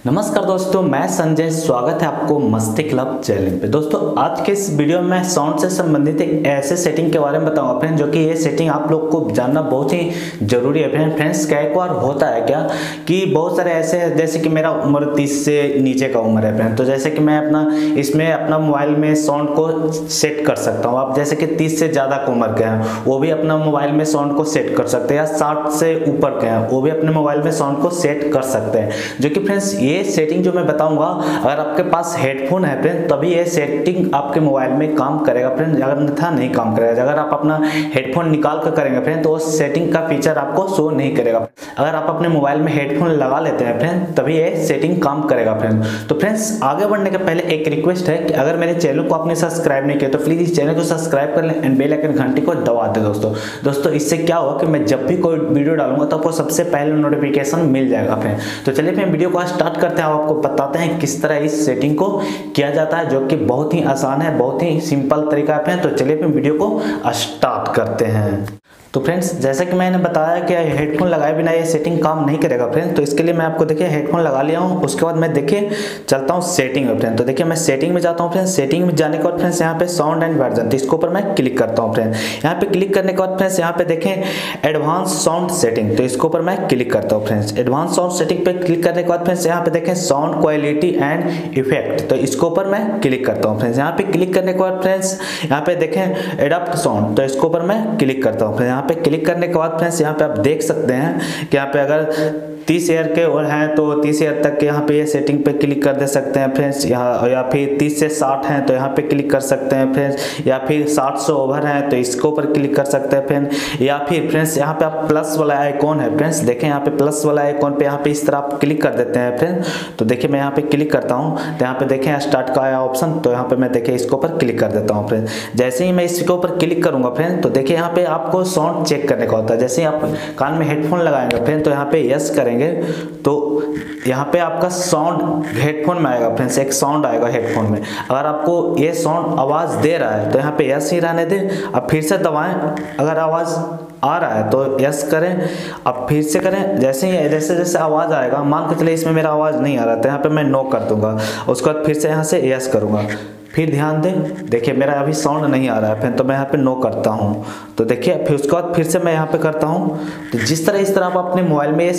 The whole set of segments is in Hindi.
नमस्कार दोस्तों, मैं संजय। स्वागत है आपको मस्ती क्लब चैनल पे। दोस्तों आज के इस वीडियो में मैं साउंड से संबंधित एक ऐसे सेटिंग के बारे में बताऊंगा फ्रेंड, जो कि ये सेटिंग आप लोग को जानना बहुत ही जरूरी है फ्रेंड्स। क्या एक बार होता है क्या कि बहुत सारे ऐसे हैं, जैसे कि मेरा उम्र 30 से नीचे का उम्र है फ्रेंड, तो जैसे कि मैं अपना मोबाइल में साउंड को सेट कर सकता हूँ। आप जैसे कि 30 से ज़्यादा की उम्र के हैं वो भी अपना मोबाइल में साउंड को सेट कर सकते हैं, या 60 से ऊपर के हैं वो भी अपने मोबाइल में साउंड को सेट कर सकते हैं। जो कि फ्रेंड्स ये सेटिंग जो मैं बताऊंगा, अगर आपके पास हेडफोन है फ्रेंड तभी ये सेटिंग आपके मोबाइल में काम करेगा फ्रेंड, अगर अन्यथा नहीं काम करेगा। अगर आप अपना हेडफोन निकाल कर करेंगे फ्रेंड तो वो सेटिंग का फीचर आपको शो नहीं करेगा। अगर आप अपने मोबाइल में हेडफोन लगा लेते हैं फ्रेंड तभी ये सेटिंग काम करेगा फ्रेंड। तो फ्रेंड्स आगे बढ़ने के पहले एक रिक्वेस्ट है कि अगर मेरे चैनल को आपने सब्सक्राइब नहीं किया तो प्लीज इस चैनल को सब्सक्राइब कर लें एंड बेल आइकन घंटी को दबा दें दोस्तों। इससे क्या होगा कि मैं जब भी कोई वीडियो डालूंगा तो आपको सबसे पहले नोटिफिकेशन मिल जाएगा फ्रेंड। तो चलिए फिर वीडियो को स्टार्ट करते हैं। आपको बताते हैं किस तरह इस सेटिंग को किया जाता है, जो कि बहुत ही आसान है, बहुत ही सिंपल तरीका है। तो चलिए फिर वीडियो को स्टार्ट करते हैं। तो फ्रेंड्स जैसा कि मैंने बताया कि हेडफोन लगाए बिना ये सेटिंग काम नहीं करेगा फ्रेंड्स, तो इसके लिए मैं आपको देखिए हेडफोन लगा लिया हूँ। उसके बाद मैं देखिए चलता हूँ सेटिंग में फ्रेंड। तो देखिए मैं सेटिंग में जाता हूँ फ्रेंड्स। सेटिंग में जाने के बाद फ्रेंड्स यहाँ पे साउंड एंड वर्जन, तो इसके ऊपर मैं क्लिक करता हूँ फ्रेंड। यहाँ पे क्लिक करने के बाद फ्रेंड्स यहाँ पे देखें एडवांस साउंड सेटिंग, तो इसके ऊपर मैं क्लिक करता हूँ फ्रेंड्स। एडवांस साउंड सेटिंग पे क्लिक करने के बाद फ्रेंड्स यहाँ पे देखें साउंड क्वालिटी एंड इफेक्ट, तो इसके ऊपर मैं क्लिक करता हूँ फ्रेंड्स। यहाँ पे क्लिक करने के बाद फ्रेंड्स यहाँ पे देखें एडाप्ट साउंड, तो इसके ऊपर मैं क्लिक करता हूँ फ्रेंड्स। यहाँ पे क्लिक करने के बाद फ्रेंड्स यहाँ पे आप देख सकते हैं कि यहाँ पे अगर 30 ईयर के और हैं तो 30 ईयर तक के यहाँ पे ये सेटिंग पे क्लिक कर दे सकते हैं फ्रेंड्स। यहाँ या फिर 30 से 60 हैं तो यहाँ पे क्लिक कर सकते हैं फ्रेंड्स, या फिर 60 से ओवर हैं तो इसके ऊपर क्लिक कर सकते हैं फ्रेंड। या फिर फ्रेंड्स यहाँ पे आप प्लस वाला आइकॉन है फ्रेंड्स, देखें यहाँ पे प्लस वाला आइकॉन पे यहाँ पे इस तरह आप क्लिक कर देते हैं फ्रेंड। तो देखिए मैं यहाँ पे क्लिक करता हूँ तो यहाँ पे देखें स्टार्ट का आया ऑप्शन, तो यहाँ पे मैं देखिए इसके ऊपर क्लिक कर देता हूँ फ्रेंड। जैसे ही मैं इसके ऊपर क्लिक करूंगा फ्रेंड तो देखिए यहाँ पे आपको साउंड चेक करने का होता है। जैसे ही आप कान में हेडफोन लगाएंगे फ्रेंड तो यहाँ पे यस करेंगे तो यहाँ पे आपका साउंड हेडफोन में आएगा फ्रेंड्स, एक साउंड आएगा हेडफोन में। अगर आपको ये साउंड आवाज दे रहा है तो यहाँ पे यस ही रहने दें, अब फिर से दबाएं। अगर आवाज आ रहा है तो यस करें, अब फिर से करें। जैसे जैसे आवाज आएगा, मान के चलिए इसमें मेरा आवाज नहीं आ रहा तो यहाँ पे मैं नो कर दूंगा, उसके बाद फिर से यहाँ से यस करूंगा। फिर ध्यान दें, देखिए मेरा अभी साउंड नहीं आ रहा है फिर तो मैं यहाँ पे नो करता हूँ। तो देखिए फिर उसके बाद फिर से मैं यहाँ पे करता हूँ। तो इस तरह आप अपने मोबाइल में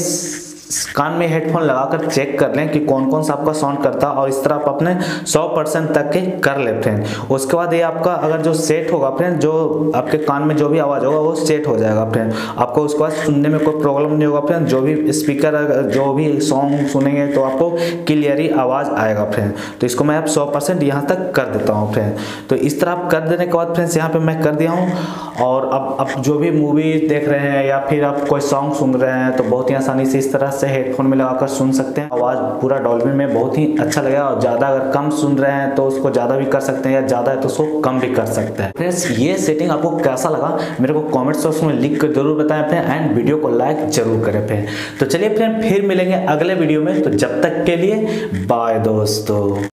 कान में हेडफोन लगाकर चेक कर लें कि कौन कौन सा आपका साउंड करता है, और इस तरह आप अपने 100% तक के कर ले फ्रेंड। उसके बाद ये आपका अगर जो सेट होगा फ्रेंड, जो आपके कान में जो भी आवाज़ होगा वो सेट हो जाएगा फ्रेंड। आपको उसके बाद सुनने में कोई प्रॉब्लम नहीं होगा फ्रेंड। जो भी स्पीकर जो भी सॉन्ग सुनेंगे तो आपको क्लियर ही आवाज़ आएगा फ्रेंड। तो इसको मैं अब 100% यहाँ तक कर देता हूँ फ्रेंड। तो इस तरह आप कर देने के बाद फ्रेंड्स यहाँ पे मैं कर दिया हूँ। और अब जो भी मूवी देख रहे हैं या फिर आप कोई सॉन्ग सुन रहे हैं तो बहुत ही आसानी से इस तरह से हेडफोन में लगाकर सुन सकते हैं। आवाज़ पूरा डॉल्बी में बहुत ही अच्छा लगेगा। और ज़्यादा अगर कम सुन रहे हैं तो उसको ज़्यादा भी कर सकते हैं, या ज़्यादा है तो उसको कम भी कर सकते हैं। फ्रेंड्स ये सेटिंग आपको कैसा लगा मेरे को कमेंट बॉक्स में लिख कर जरूर बताएं फ्रेंड, एंड वीडियो को लाइक जरूर करें फ्रेंड। तो चलिए फ्रेंड फिर मिलेंगे अगले वीडियो में, तो जब तक के लिए बाय दोस्तों।